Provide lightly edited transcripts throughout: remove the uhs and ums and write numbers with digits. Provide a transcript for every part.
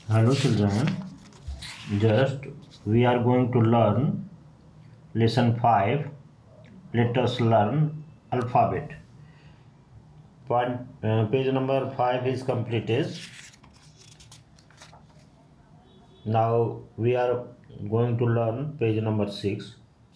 Hello children, just we are going to learn lesson 5. Let us learn alphabet. Page number 5 is completed. Now we are going to learn page number 6.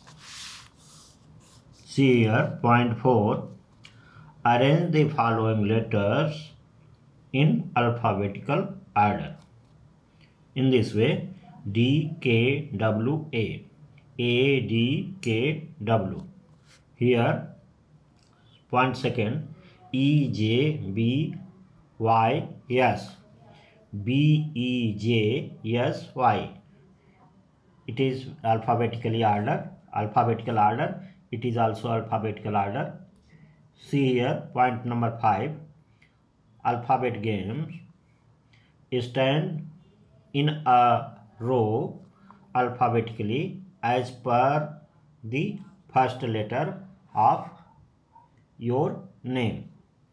See here, point 4. Arrange the following letters in alphabetical order. In this way, D, K, W, A, D, K, W. Here, point second, E, J, B, Y, S. B, E, J, S, Y. It is alphabetically order. Alphabetical order. It is also alphabetical order. See here, point number 5. Alphabet games. Stand in a row alphabetically as per the first letter of your name.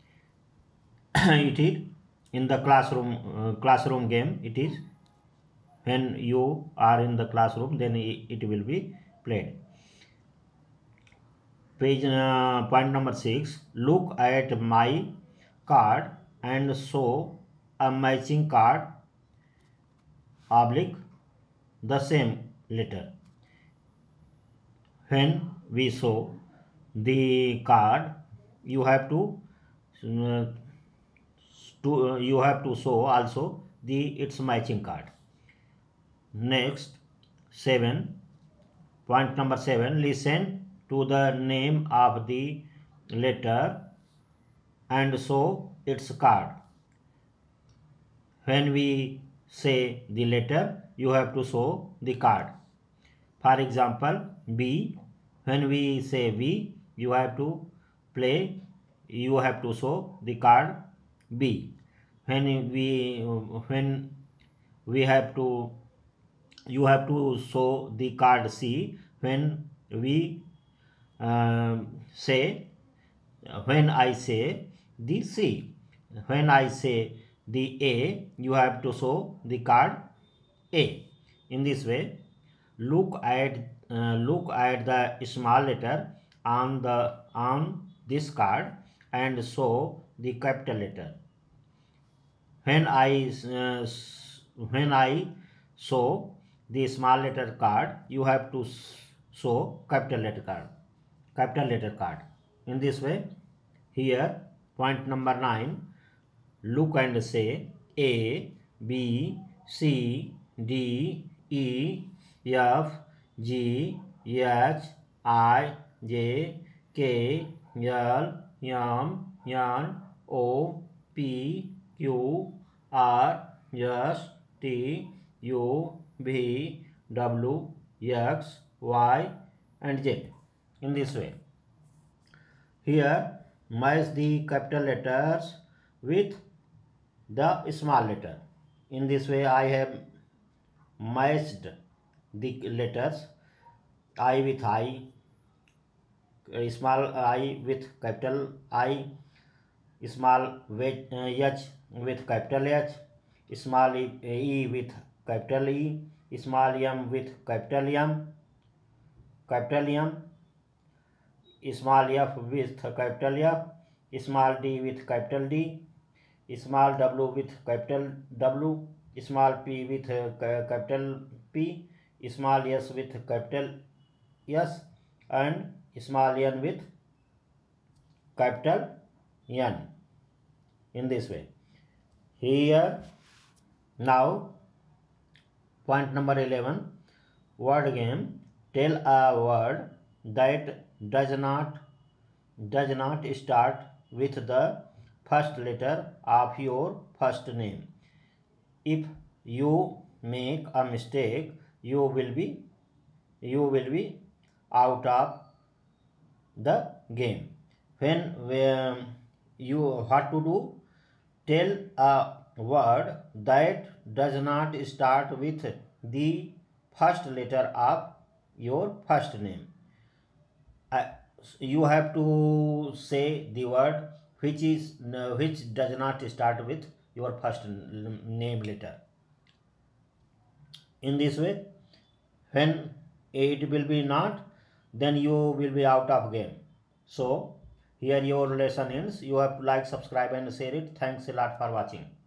It is in the classroom game. It is when you are in the classroom, then it will be played. Page point number 6. Look at my card and show a matching card oblique the same letter. When we show the card, you have to show also its matching card. Next, 7. Point number 7. Listen to the name of the letter and show its card. When we say the letter, you have to show the card. For example, B. When we say B, you have to show the card B. When we have to you have to show the card C. When we say when I say the C. When I say the A, you have to show the card A. In this way, look at the small letter on this card and show the capital letter. When I show the small letter card, you have to show capital letter card. In this way, here point number 9. Look and say A, B, C, D, E, F, G, H, I, J, K, L, M, N, O, P, Q, R, S, T, U, V, W, X, Y, and Z. In this way. Here, match the capital letters with the small letter. In this way, I have matched the letters I with I, small I with capital I, small h with capital H, small e with capital E, small m with capital M, small f with capital F, small d with capital D, small w with capital W, small p with capital P, small s with capital S, and small n with capital N. In this way. Here, now, point number 11, word game. Tell a word that does not start with the first letter of your first name. If you make a mistake, you will be out of the game. What to do? Tell a word that does not start with the first letter of your first name. You have to say the word which does not start with your first name letter. in this way. When it will be not, then you will be out of game. So here your lesson ends. You have to like, subscribe and share it. Thanks a lot for watching.